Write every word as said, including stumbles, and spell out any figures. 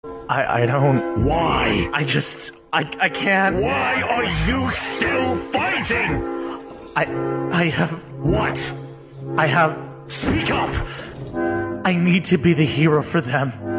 I, I don't... Why? I just... I, I can't... Why are you still fighting? I... I have... What? I have... Speak up! I need to be the hero for them.